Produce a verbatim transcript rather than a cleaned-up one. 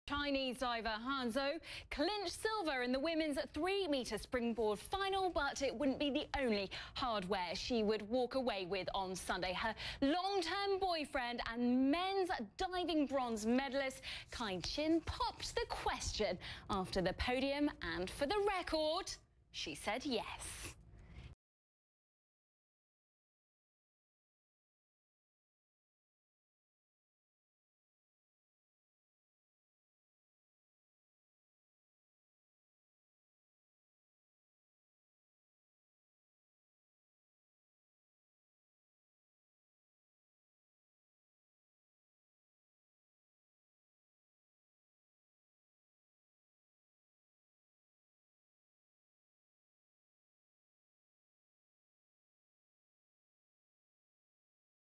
Chinese diver Han Zhou clinched silver in the women's three metre springboard final, but it wouldn't be the only hardware she would walk away with on Sunday. Her long-term boyfriend and men's diving bronze medalist Kai Chin popped the question after the podium, and for the record, she said yes.